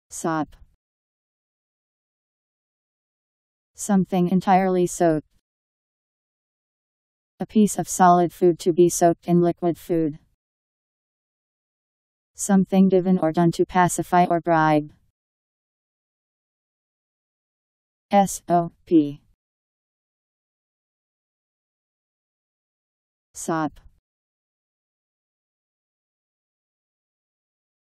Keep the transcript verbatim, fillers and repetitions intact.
Sop. Something entirely soaked. A piece of solid food to be soaked in liquid food. Something given or done to pacify or bribe. S O P. Sop.